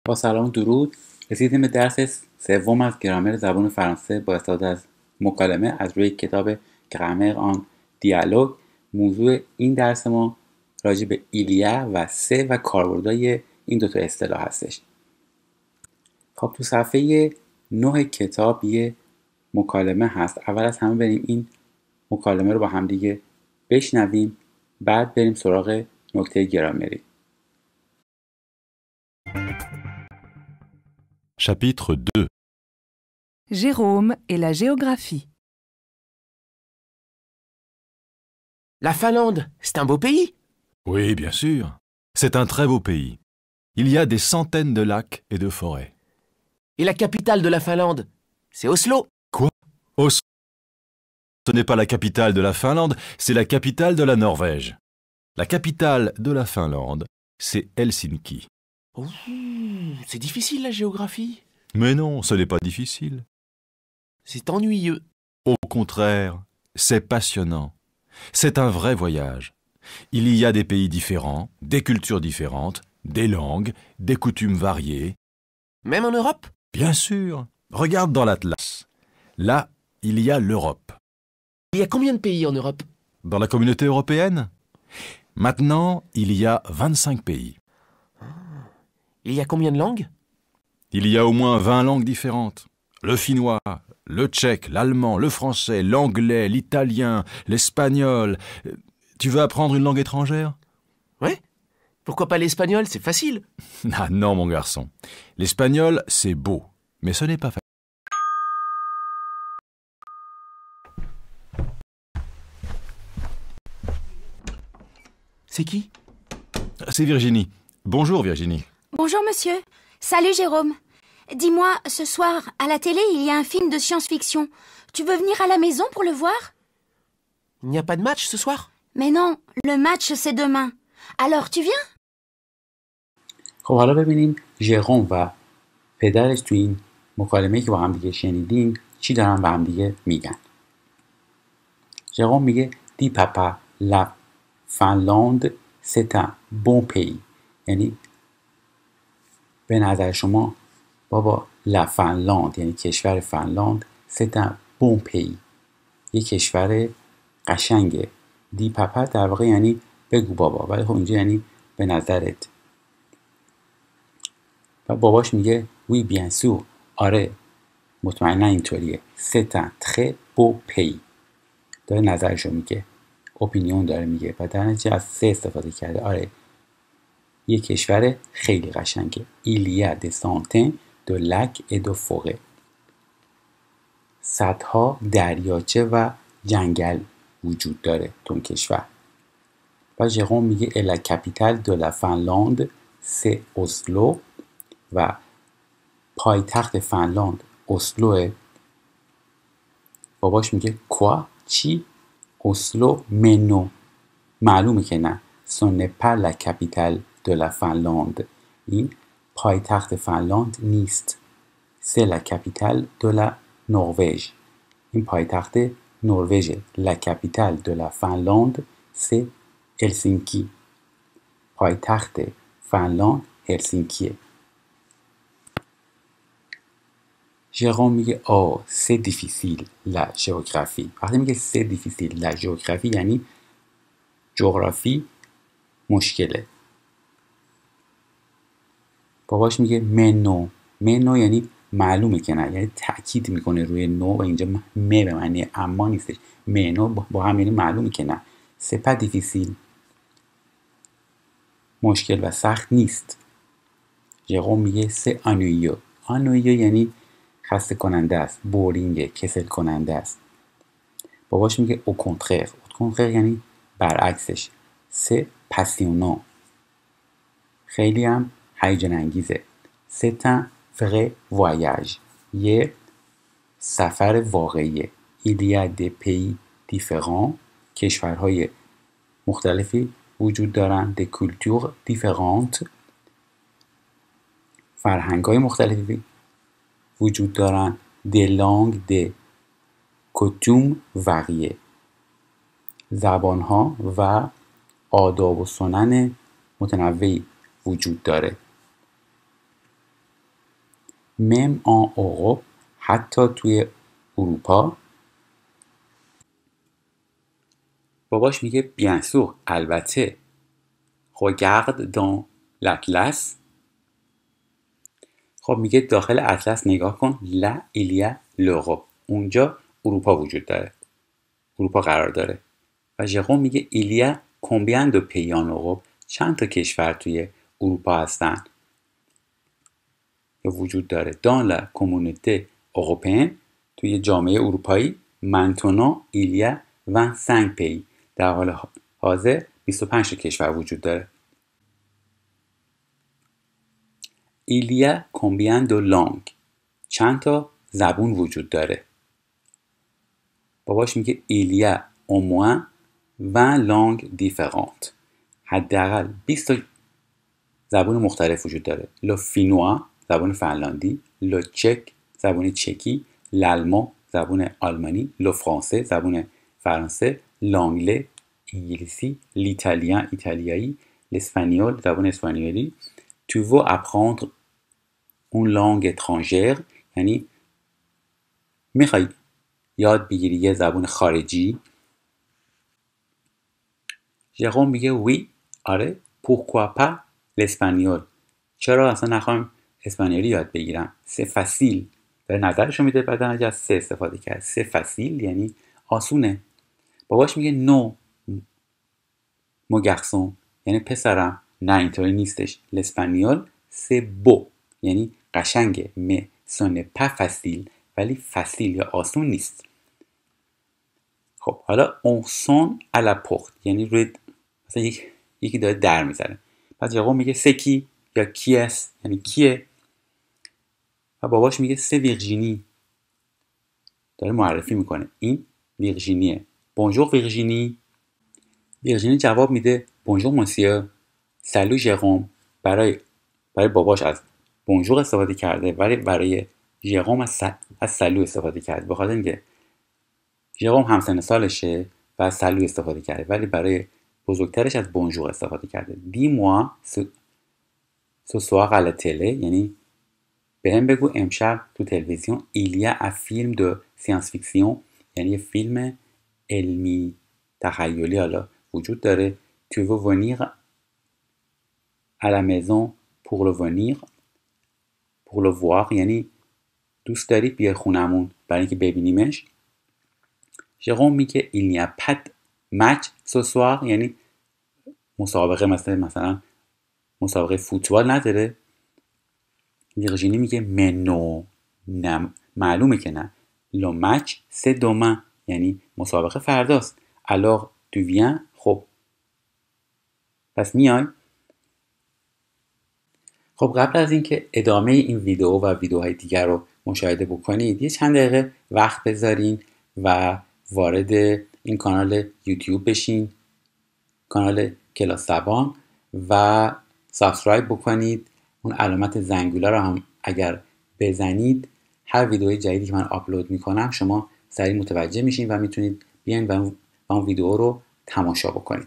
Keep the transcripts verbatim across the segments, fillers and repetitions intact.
با سلام و درود. رسیدیم به درس سوم از گرامر زبان فرانسه با استفاده از مکالمه از روی کتاب گرامر آن دیالوگ. موضوع این درس ما راجع به ایلیا و سه و کاربردهای این دوتا اصطلاح هستش. خب تو صفحه نه کتاب یه مکالمه هست. اول از همه بریم این مکالمه رو با هم دیگه بشنویم، بعد بریم سراغ نکته گرامری. Chapitre deux. Jérôme et la géographie. La Finlande, c'est un beau pays. Oui, bien sûr. C'est un très beau pays. Il y a des centaines de lacs et de forêts. Et la capitale de la Finlande, c'est Oslo. Quoi? Oslo? Ce n'est pas la capitale de la Finlande, c'est la capitale de la Norvège. La capitale de la Finlande, c'est Helsinki. Ouh, c'est difficile la géographie. Mais non, ce n'est pas difficile. C'est ennuyeux. Au contraire, c'est passionnant. C'est un vrai voyage. Il y a des pays différents, des cultures différentes, des langues, des coutumes variées. Même en Europe? Bien sûr. Regarde dans l'Atlas. Là, il y a l'Europe. Il y a combien de pays en Europe? Dans la communauté européenne? Maintenant, il y a vingt-cinq pays. Il y a combien de langues? Il y a au moins vingt langues différentes. Le finnois, le tchèque, l'allemand, le français, l'anglais, l'italien, l'espagnol. Tu veux apprendre une langue étrangère? Ouais. Pourquoi pas l'espagnol? C'est facile. Ah non, mon garçon. L'espagnol, c'est beau, mais ce n'est pas facile. C'est qui? C'est Virginie. Bonjour, Virginie. Bonjour monsieur. Salut Jérôme. Dis-moi, ce soir, à la télé, il y a un film de science-fiction. Tu veux venir à la maison pour le voir? Il n'y a pas de match ce soir? Mais non, le match c'est demain. Alors tu viens? خب حالا ببینیم ژروم و پدرش تو این مکالمه‌ای که با هم دیگه شنیدیم چی دارن به هم دیگه میگن. ژروم میگه دی پاپا لا فنلاند c'est un bon pays. یعنی به نظر شما بابا لا فنلاند یعنی کشور فنلاند c'est un bon pays. یه کشور قشنگه. دی پاپا در واقع یعنی بگو بابا، ولی خب اینجا یعنی به نظرت. و باباش میگه وی bien sûr. آره مطمئنا اینطوریه. c'est un très beau pays. داره نظرشو میگه، اپینیون داره میگه و در نتیجه از سه استفاده کرده. آره یه کشور خیلی قشنگه. il y a des centaines de lacs et de forêts. صدها دریاچه و جنگل وجود داره تو اون کشور. و ژروم میگه la capitale de la Finlande c'est Oslo و پایتخت فنلاند اسلوه. باباش میگه quoi چی؟ اسلو منو معلومه که نه. ce n'est pas la capitale de la Finlande. این پایتخت فنلاند نیست. c'est la capitale de la Norvège. این پایتخت نروژ. la capitale de la Finlande c'est Helsinki. پایتخت فنلاند هلسینکیه. ژروم میگه آه c'est difficile la géographie. وقتی میگه c'est difficile la géographie یعنی جغرافی مشکله. باباش میگه منو. منو یعنی معلومه که نه، یعنی تأکید میکنه روی نو و اینجا م به معنی اما نیستش. منو با هم یعنی معلومه که نه. c'est pas difficile مشکل و سخت نیست. ژروم میگه c'est ennuyeux. ennuyeux یعنی خسته کننده است، بورینگه، کسل کننده است. باباش میگه au contraire. au contraire یعنی برعکسش. c'est passionnant خیلی هم هیجان انگیزه. c'est un vrai voyage یه سفر واقعیه. il y a des pays différents کشورهای مختلفی وجود دارن. des cultures différentes فرهنگ‌های مختلفی وجود دارن. des langues des coutumes variées زبان‌ها و آداب و سنن متنوعی وجود داره. مم آن اروپ، حتی توی اروپا. باباش میگه bien sûr، البته. regarde dans l'atlas. خب میگه داخل اطلس نگاه کن. là il y a l'Europe، اونجا اروپا وجود داره، اروپا قرار داره. و ژروم میگه il y a combien de pays en Europe، چند تا کشور توی اروپا هستن یا وجود داره. dans la communauté européenne، توی جامعه اروپایی maintenant il y a vingt-cinq pays، در حال حاضر بیست و پنج تا کشور وجود داره. il y a combien de langues، چند تا زبون وجود داره. باباش میگه il y a au moins vingt langues différentes، حداقل بیست تا زبون مختلف وجود داره. le finnois، زبان فنلاندی، le tchèque، زبان چکی، l'allemand، زبان آلمانی، le français، زبان فرانسه، l'anglais، انگلیسی، l'italien، ایتالیایی، l'espagnol، زبان اسپانیولی. tu veux apprendre une langue étrangère، یعنی میخوای یاد بگیری یه زبان خارجی. ژروم میگه oui، آره. pourquoi pas l'espagnol، چرا اصلا نخواهم اسپانیولی یاد بگیرم. c'est facile، داره نظرشو میده بعد اگه از سه استفاده کرد. c'est facile یعنی آسونه. باباش میگه no mon garçon، یعنی پسرم، نه اینطوری نیستش. l'espagnol c'est beau، یعنی قشنگه. mais ce n'est pas facile، ولی فسیل یا آسون نیست. خب حالا on sonne à la porte، یعنی روی مثلا یک... یکی داره در میزنه. پس ژروم میگه c'est qui یا کی است، یعنی کیه. و باباش میگه c'est ویرژینی، داره معرفی میکنه این ویرژینیه. bonjour ویرژینی. ویرژینی جواب میده bonjour monsieur، salut ژروم. برای برای باباش از bonjour استفاده کرده ولی برای ژروم از, س... از سلو استفاده کرده. بخاطر اینکه ژروم همسن سالشه و از سلو استفاده کرده ولی برای بزرگترش از bonjour استفاده کرده. dis-moi ce soir à la télé، یعنی به هم بگو امشب تو تلویزیون il y a un film de science-fiction، یعنی یه فیلم علمی تخیلی حالا وجود داره. tu veux venir à la maison pour le venir pour le voir، یعنی دوست داری بیای خونمون برای اینکه ببینیمش. ژروم میگه il n'y a pas de match ce soir، یعنی مسابقه مثلا مثلا مسابقه فوتبال نداره. ویرژینی میگه mais non، نه معلومه که نه. le match c'est demain، یعنی مسابقه فرداست. alors tu viens، خب پس میای. خب قبل از اینکه ادامه این ویدیو و ویدیوهای دیگر رو مشاهده بکنید یه چند دقیقه وقت بذارین و وارد این کانال یوتیوب بشین، کانال کلاس زبان، و سابسکرایب بکنید. اون علامت زنگوله رو هم اگر بزنید هر ویدیوی جدیدی که من آپلود میکنم شما سریع متوجه میشین و میتونید بیاین و اون ویدیو رو تماشا بکنید.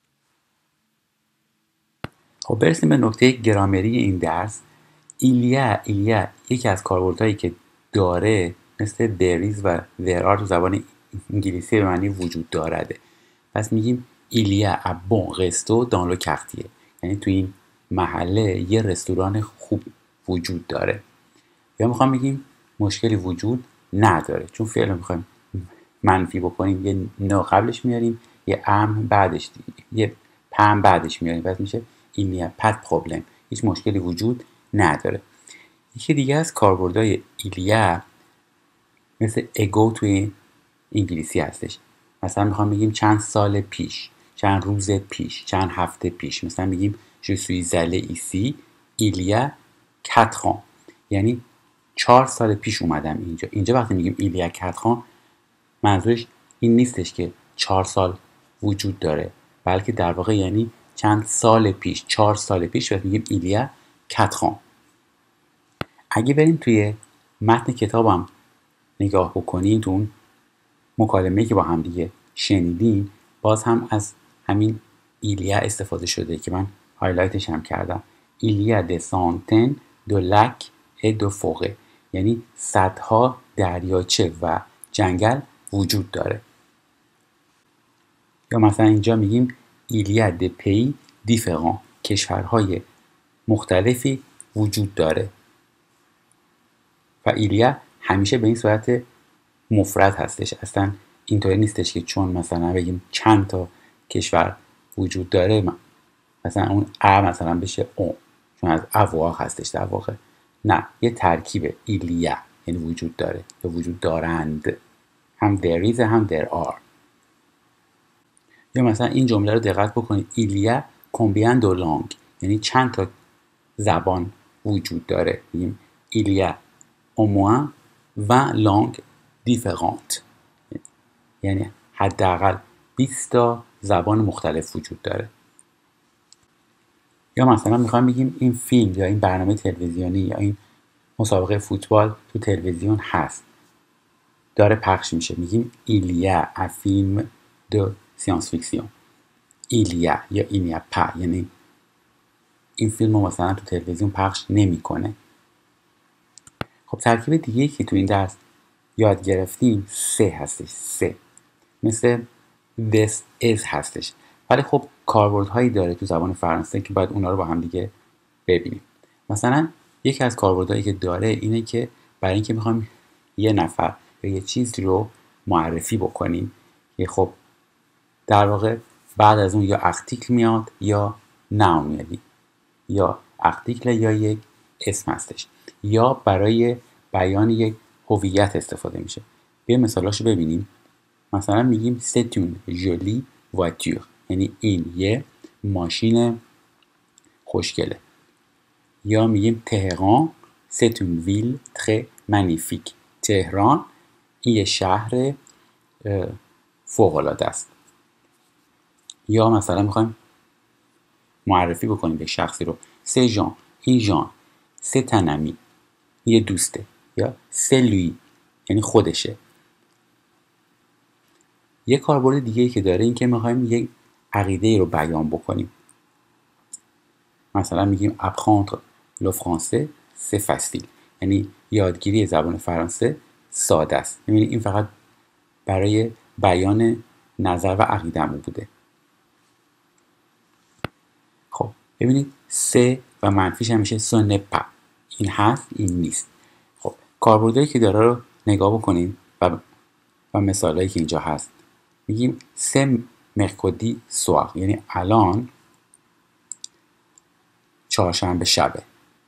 خب برسیم به نکته گرامری این درس. ایلیا ایلیا یکی از کاربردهایی که داره مثل دریز و there are تو زبان انگلیسی به معنی وجود دارده. پس میگیم ایلیا ا بون رستو دان لو کارتیه، یعنی تو این محله یه رستوران خوب وجود داره. یا میخوام بگیم مشکلی وجود نداره، چون فعل میخوایم منفی بکنیم یه نه قبلش میاریم، یه ام بعدش یه پم بعدش میاریم. پس میشه il n'y a pas de problème، هیچ مشکلی وجود نداره. یکی دیگه از کاربردهای ایلیا مثل اگو توی انگلیسی هستش. مثلا میخوام بگیم چند سال پیش، چند روز پیش، چند هفته پیش. مثلا میگیم je suis allé ici il y a quatre ans، یعنی چهار سال پیش اومدم اینجا. اینجا وقتی میگیم il y a quatre ans منظورش این نیستش که چهار سال وجود داره، بلکه در واقع یعنی چند سال پیش، چهار سال پیش. وقتی میگیم il y a quatre ans. اگه بریم توی متن کتابم نگاه بکنیم، تو اون مکالمه‌ای که با هم دیگه شنیدیم باز هم از همین ایلیا استفاده شده که من هایلایتش هم کردم. il y a des centaines de lacs et de forêts، یعنی صدها دریاچه و جنگل وجود داره. یا مثلا اینجا میگیم il y a des pays différents، کشورهای مختلفی وجود داره و il y a همیشه به این صورت مفرد هستش، اصلا اینطوری نیستش که چون مثلا بگیم چند تا کشور وجود داره مثلا اون ا مثلا بشه اون، چون از اواق هستش در واقع. نه، یه ترکیبه il y a، یعنی وجود داره یا وجود دارند، هم there is هم there are. یا مثلا این جمله رو دقت بکنید il y a combien de langues، یعنی چند تا زبان وجود داره. میگیم il y a au moins vingt langues différentes، یعنی حداقل بیست تا زبان مختلف وجود داره. یا مثلا میخوایم بگیم این فیلم یا این برنامه تلویزیونی یا این مسابقه فوتبال تو تلویزیون هست، داره پخش میشه، میگیم il y a un film de science-fiction. il y a یا il n'y a pas، یعنی این فیلم رو مثلا تو تلویزیون پخش نمیکنه. خب ترکیب دیگه که تو این درس یاد گرفتیم سه هستش، سه مثل this is هستش، ولی خب کاربردهایی داره تو زبان فرانسه که باید اونا رو با هم دیگه ببینیم. مثلا یکی از کاربردهایی که داره اینه که برای اینکه میخوایم یه نفر یا یه چیزی رو معرفی بکنیم که خب در واقع بعد از اون یا ارتیکل میاد یا نام میاد، یا ارتیکل یا یک اسم هستش، یا برای بیان یک هویت استفاده میشه. بیا مثالاشو ببینیم. مثلا میگیم c'est une jolie voiture، یعنی این یه ماشین خوشگله. یا میگیم تهران c'est une ville très magnifique، تهران این یه شهر فوق‌العاده است. یا مثلا میخوایم معرفی بکنیم به شخصی رو c'est Jean، این ژان، c'est un ami، یه دوسته. یا c'est lui، یعنی خودشه. یه کاربرد دیگه که داره این که میخوایم یک عقیده رو بیان بکنیم. مثلا میگیم apprendre le français c'est facile، یعنی یادگیری زبان فرانسه ساده است. یعنی این فقط برای بیان نظر و عقیده‌مون بوده. خب ببینید سه و منفیش همیشه ce n'est pas، این هست این نیست. خب کاربردهایی که داره رو نگاه بکنیم و و مثالایی که اینجا هست. میگیم c'est mercredi soir، یعنی الان چهارشنبه شبه.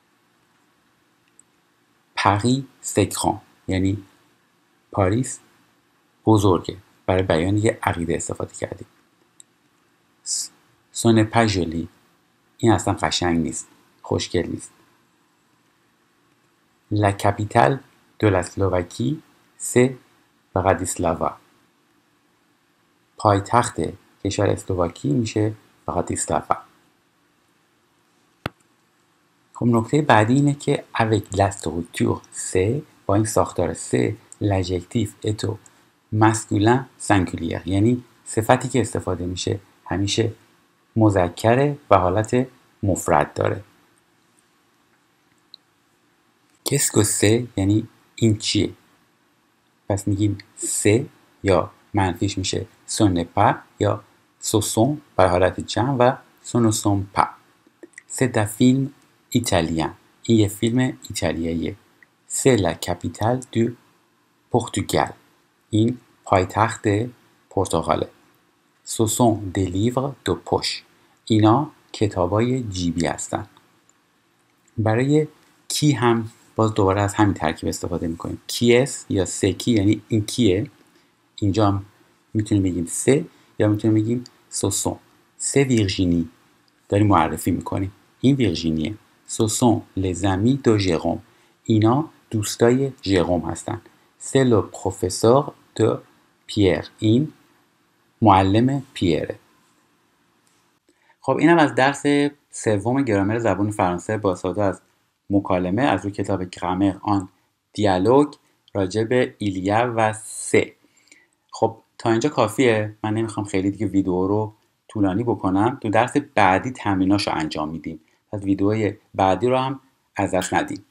Paris c'est grand، یعنی پاریس بزرگه، برای بیان یه عقیده استفاده کردیم. ce n'est pas joli، این اصلا قشنگ نیست، خوشگل نیست. La capitale de la Slovaquie c'est Bratislava، پایتخت کشور اسلواکی میشه براتیسلاوا. خب نکته بعدی اینه که avec la structure c'est، با این ساختار c'est l'adjectif est au masculin singulier، یعنی صفتی که استفاده میشه همیشه مذکره و حالت مفرد داره. qu'est-ce que c'est، یعنی این چیه. پس میگیم c'est یا منفیش میشه ce n'est pas یا ce sont برای حالت جمع و ce ne sont pas. c'est un film italien، این یه فیلم ایتالیاییه. c'est la capitale du Portugal، این پایتخت پرتغاله. ce sont des livres de poche، اینا کتابای جیبی هستن. برای کی هم باز دوباره از همین ترکیب استفاده میکنیم. کیس یا سکی، یعنی این کیه. اینجا هم میتونیم بگیم سه یا میتونیم بگیم سوسون. سه ویرژینی داریم معرفی میکنیم، این ویرژینیه. سوسون les amis de Jérôme، اینا دوستای ژروم هستن. c'est le professeur de Pierre، این معلم پیره. خب اینم از درس سوم گرامر زبان فرانسه با استفاده از مکالمه از روی کتاب گرامر آن دیالوگ راجع به ایلیا و سه. خب تا اینجا کافیه، من نمیخوام خیلی دیگه ویدیو رو طولانی بکنم. تو درس بعدی تمریناشو انجام میدیم، پس ویدیوهای بعدی رو هم از دست ندیم.